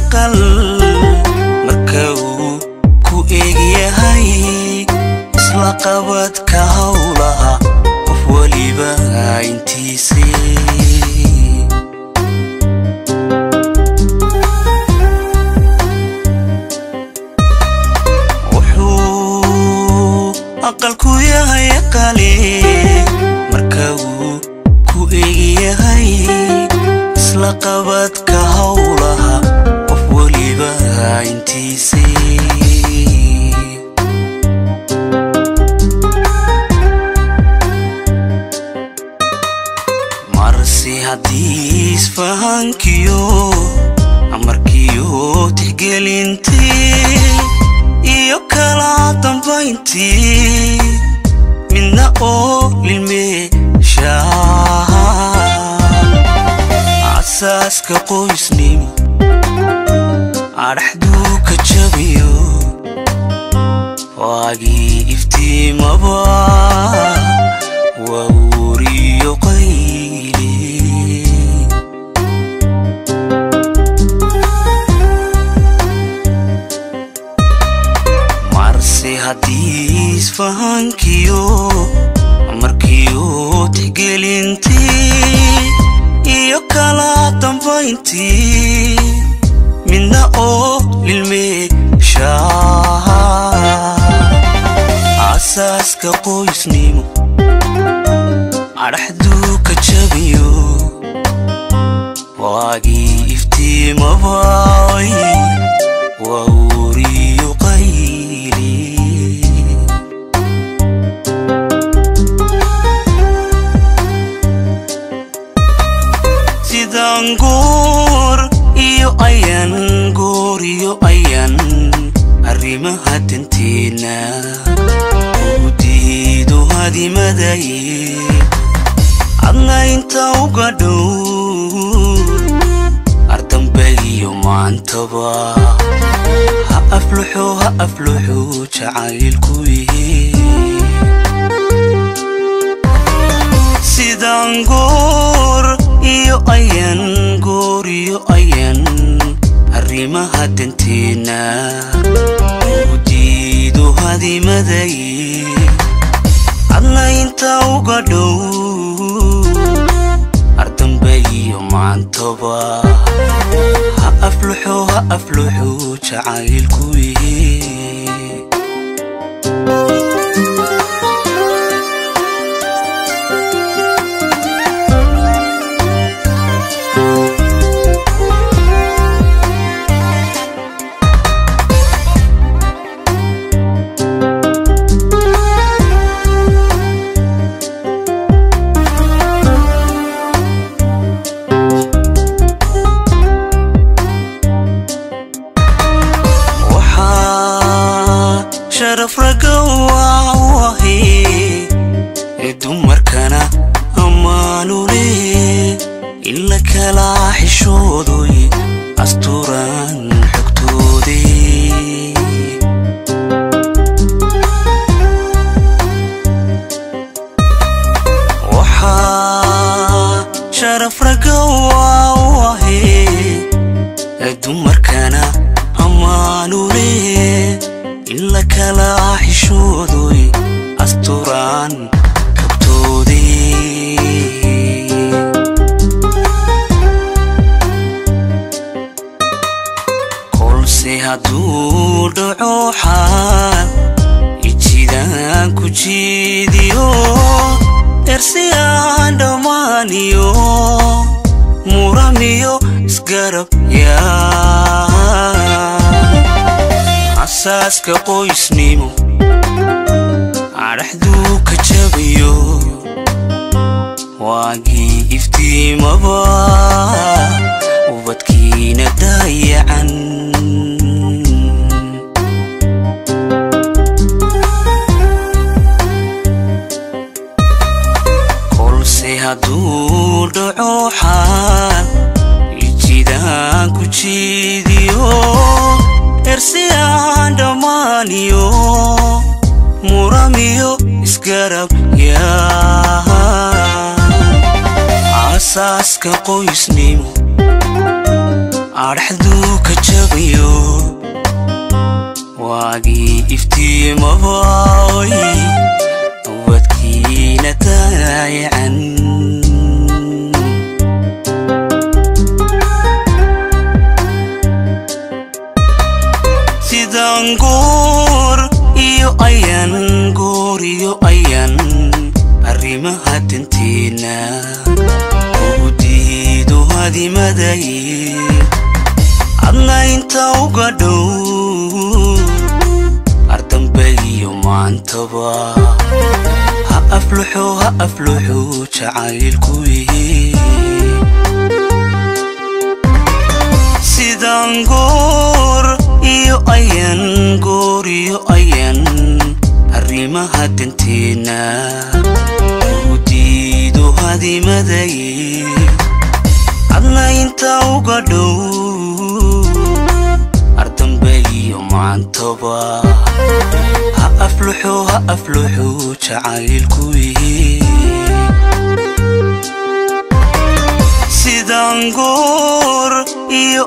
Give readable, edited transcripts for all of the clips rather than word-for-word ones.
aqal markuu ku eegyahay isla qabadka hawlaha qof waliba intiisii aqalku yahay qali markuu ku eegyahay isla qabadka hawlaha qof waliba intiisii marsi hadis fahankiyo amarkiyo tixgelintii iyo kala dambayntii minna oo lilmeeshaa asaaska qoysnimo adhaxduu ka jabiyo waagii iftiimaba wawriyo qayli marsi hadis fahankiyo amarkiyo tixgelintii iyo kala dambayntii minna oo lilmeeshaa asaaska qoysnimo adhaxduu ka jabiyo waagii iftiimaba wawriyo qayli sidan goor iyo ayan arrimaha danteena u diido hadimaday adna inta uga dhow ardamba iyo maantaba ha afluxu jacaylkuyi sidan goor iyo ayan arrimaha danteena u diido hadimaday adna inta uga dhow ardamba iyo maantaba ha afluxu jacaylkuyi sharaf ragawahi dumarkana ammaanule illa kala xishoodoy asturan xogtoodii waxaa sharaf ragawahi dumarkana ammaanule illa kala xishoodoy asturan xogtoodii kolse hadduu dhaco xaal ijidaan ku jiidiyo ersiyaan dhammaaniyo muramiyo isgarab asaaska qoysnimo adhaxduu ka jabiyo waagii iftiimaba ubadkiina dayacan kolse hadduu dhaco xaal ijidaan ku jiidiyo ersiyaan dhammaaniyo muramiyo isgarab asaaska qoysnimo adhaxduu ka jabiyo magii iftiimaboy wadkiina taayacan sidaan goor iyo ayan arrimaha danteena u diido hadimaday adna inta uga dhow ardambe iyo maantaba ha afluxu jacaylkuwii sidaan goor iyo ayan arrimaha danteena u diido hadimaday adna inta uga dhow ardambe iyo maantaba ha afluxu jacaylkuwii sidaan goor iyo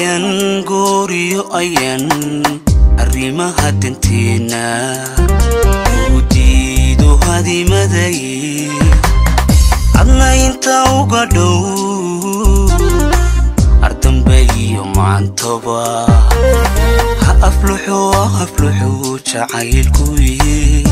ayan arrimaha danteena u diido hadimaday adna inta uga dhow ardambe iyo maantaba ha afluxu jacaylkuwii